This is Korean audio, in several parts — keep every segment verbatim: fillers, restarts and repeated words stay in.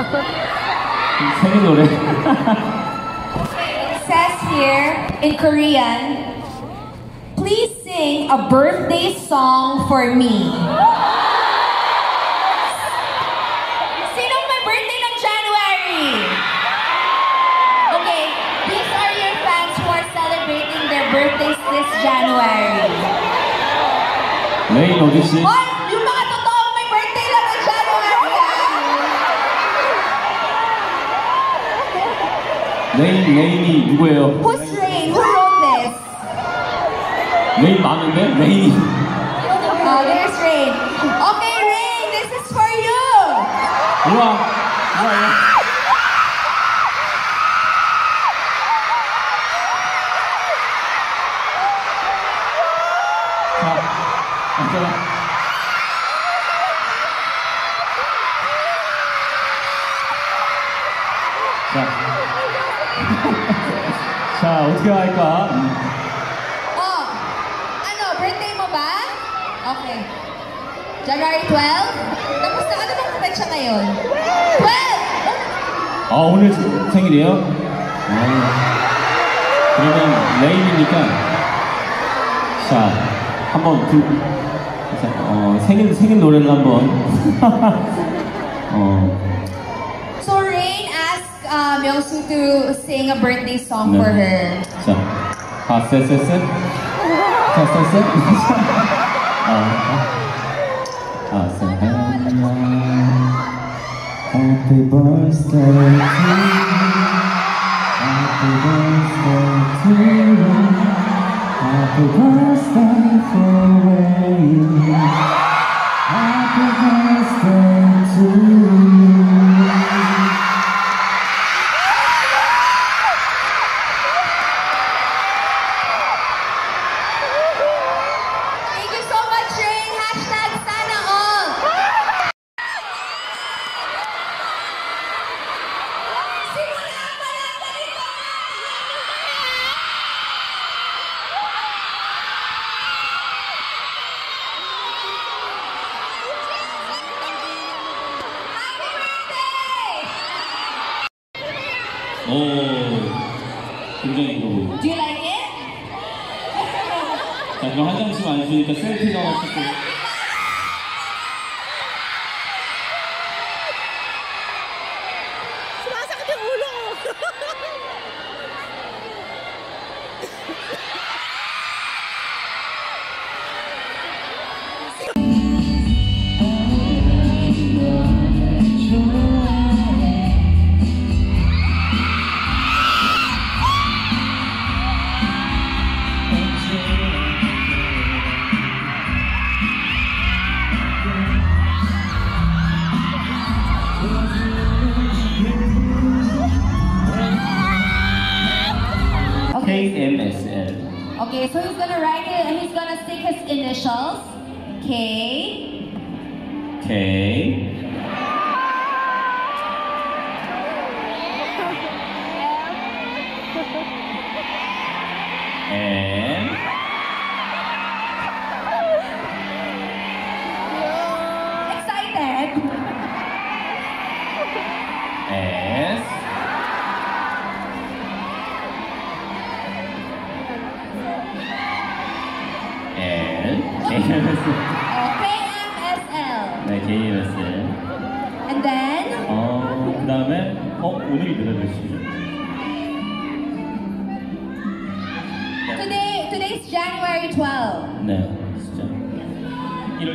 생일 노래. It says here in Korean, please sing a birthday song for me. Sinong may birthday ng January? Okay, these are your fans who are celebrating their birthdays this January. 레인 어디씨? Hoy, yung mga totoong may birthday lang ng January, ah! 레인, 레인이 누구예요? Who's Rain? Who wrote this? 레인 많은데? 레인이. Oh, there's Rain. Okay, Rain, this is for you! 우와, 우와, 우와. 자, 앉아라. 자, 자, 어떻게 할까? Oh, ano, birthday mo ba? Okay. January twelfth? Tapos na, ano bang petsa ngayon? twelve! 아, 오늘 생일이에요? 아, 그러면 레인이니까 자, 한번 두, 자, 어, 생일 생일 노래를 한번 어, So Rain asked uh, Myeong-soo to sing a birthday song 네. for her. 자, 아, 쎄쎄쎄, 자, 쎄쎄, 아, 아, 쎄, Happy birthday to you, Happy birthday to you, Happy birthday for you, Happy birthday to you. Thank you so much, Rain. Hashtag sana all. Simula pa lang ganito! Happy birthday! 오, 굉장히 좋고. Do you like it? 자, 그럼 한 장씩 안 주니까 셀피가 없었고. Sumasakit yung ulo ko. K M S L. Okay, so he's gonna write it and he's gonna stick his initials. K. K. M. Excited? S. L. K M S. Oh, K M S L. 네, K M S. And then, 어, 그 다음에, 어, 오늘이 몇 월이시죠? today, today's January twelfth. 네, 진짜. 일월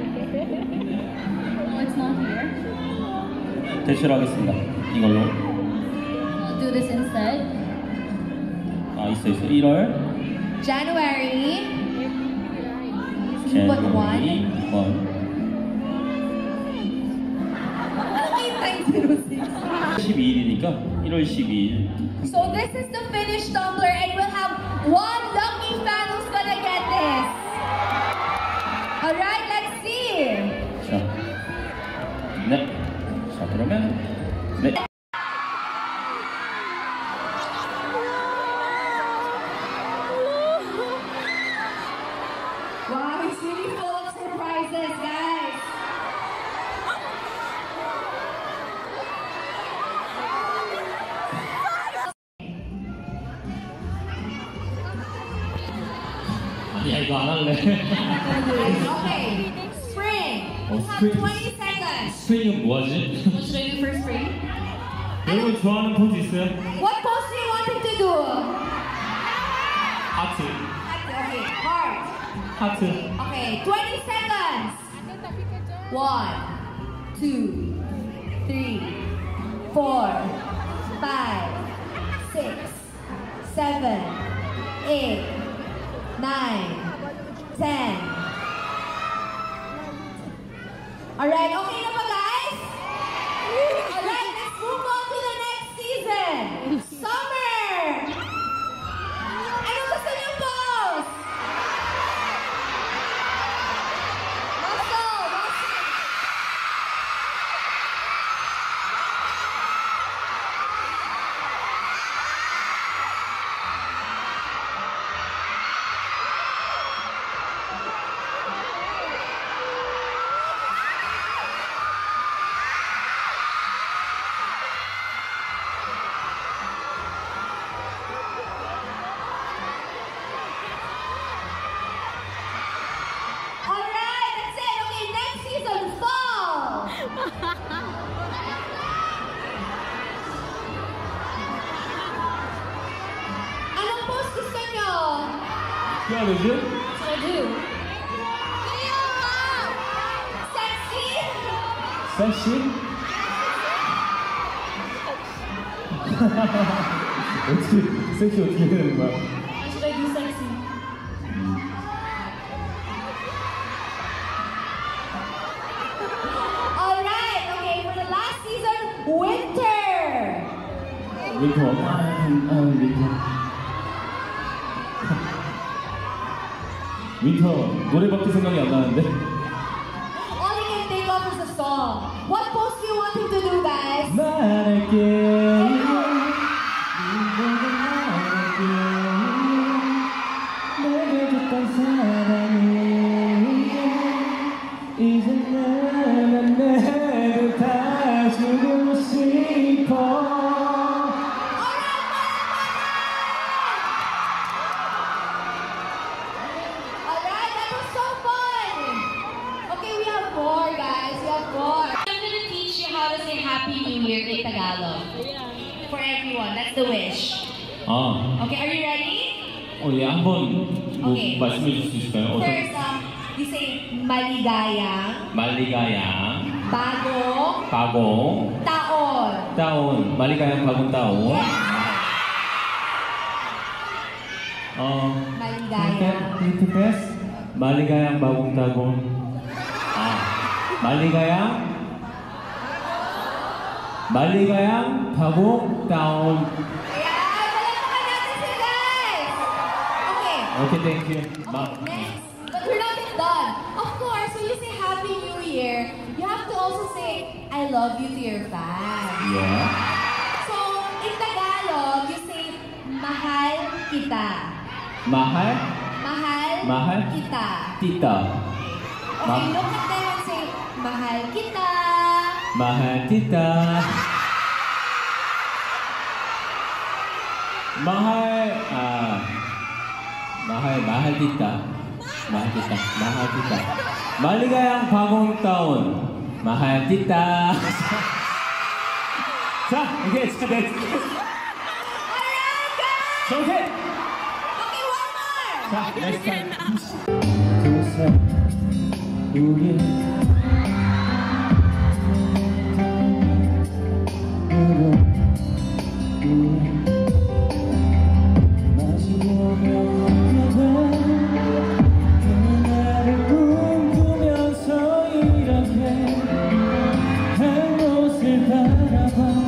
Oh, it's not here. 대체로 하겠습니다. 이걸로. We'll do this instead. 아, 있어, 있어. 일월. January. You put one. January one. eight times zero six. 십이일이니까 일월 십이일. So this is the finished tumbler and we'll have one lucky fan who's gonna get this. Alright, let's see. 자, 네. 자, 그러면 네. Wow, it's really full of surprises, guys. 야 이거 안 할래. Okay. Spring. 어, You have spring. twenty seconds. 스윙은 뭐하지? What should I do for spring? 여러분 좋아하는 포즈 있어요? What pose do you want him to do? 하트. Okay, heart. 하트. Okay, twenty seconds. One, two, three, four, five, six, seven, eight, nine, ten. Alright, okay na ba guys? Alright, let's move on to the next season. Summer! Ano gusto niyong pose? Muscle! Muscle! Alright, that's it. Okay, next season, fall. Anong pose gusto nyo? What is it? What I do? Sexy? 섹시? 어떻게 섹시 어떻게 되는 거야? How should I do sexy? Alright, okay, for the last season, winter. 윈터. 아, 아 윈터. 윈터 노래밖에 생각이 안 나는데. All you can think of is a song. What pose do you want him to do, guys? 말할게. 내게 줬던 사랑이 이제 나는 내를 다 주고 싶어. Alright, that was so fun! Okay, we have more, guys. We have more. I'm gonna teach you how to say Happy New Year in Tagalog. For everyone, that's the wish. 아, Okay, are you ready? 어, 예, 한번 뭐 Okay. 말씀해 줄 수 있을까요? 어떤- First, um, you say maligayang, 말리가양, bagong, 바공, taon. 따온, 말리가양, 바공, 따온. Yeah. 어, Maligayang. 리트패스, 말리가양, 바공, 따온. 아, 말리가양, 말리가양, 바공, 따온. Ayan, palakpakan natin sila, guys! Okay. 오케이, 땡큐. 마, Next, but we're not yet done. Of course, when you say Happy New Year, you have to also say I love you to your fans. 예. So, in Tagalog, you say mahal kita. 마할, Mahal, mahal kita. 띠따. Okay, look at them and say mahal kita. 마할 띠따. 마할, 아, 마할, 마할 띠따. 마할 띠따. 마할 띠따. 말리가양 바공 다운. 마할 띠따. 자, 이게 진짜 내. Alright, guys! 오케이. Okay, one more! 자, next time. 그새 우리 마시고 면 그날을 꿈꾸면서 이렇게 한 곳을 바라봐.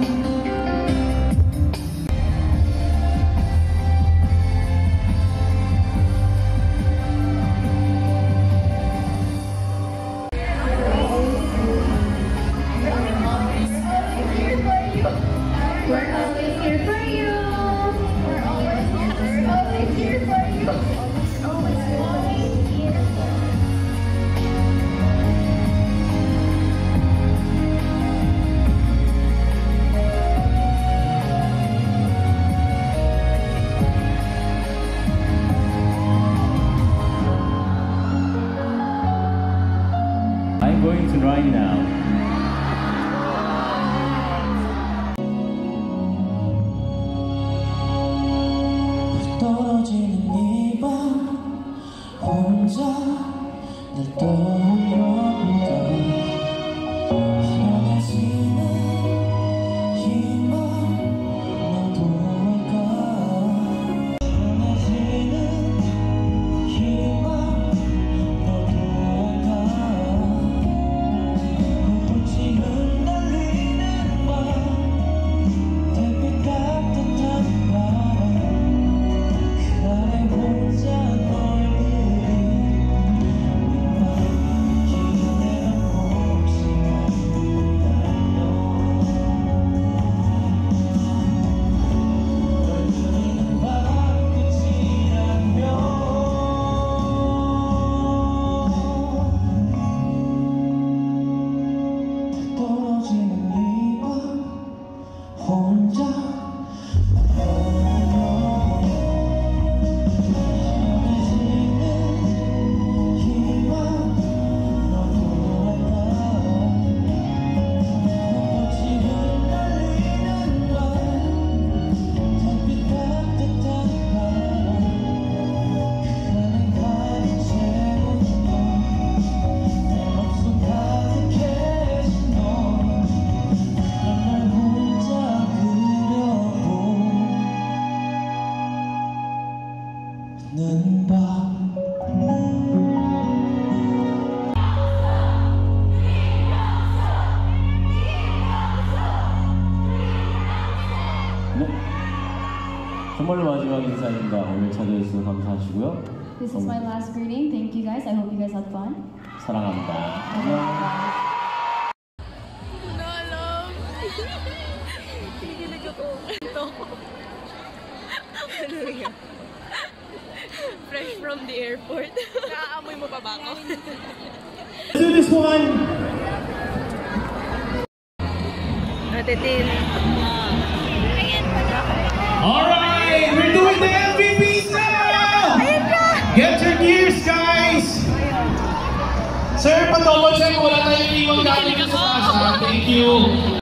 right now. 떨어지는 이 밤 혼자 날 떠올려보다 현해지는 희망 너도 할까 현해지는 희망 너도 할까 불꽃이 흩날리는 밤 달빛 따뜻한 밤 나의 혼자 널 그리 네맘 기대는 혹시 달려 널 그리는 밤 끝이라면 떨어지는 이 밤 혼자 는 밤 네. 정말로 마지막 인사입니다. 오늘 찾아주셔서 감사하시고요. This is my last greeting. Thank you guys. I hope you guys had fun. 사랑합니다. 안녕. Kinikilig ako. Ito. Ano yan? Fresh from the airport. Naaamoy mo pa ba ako? Let's do this one. Natitin. Alright, we're doing the M V Ps now! Get your gears, guys! Sir, pag-double check, wala tayong iwang gamit sa taas. Thank you.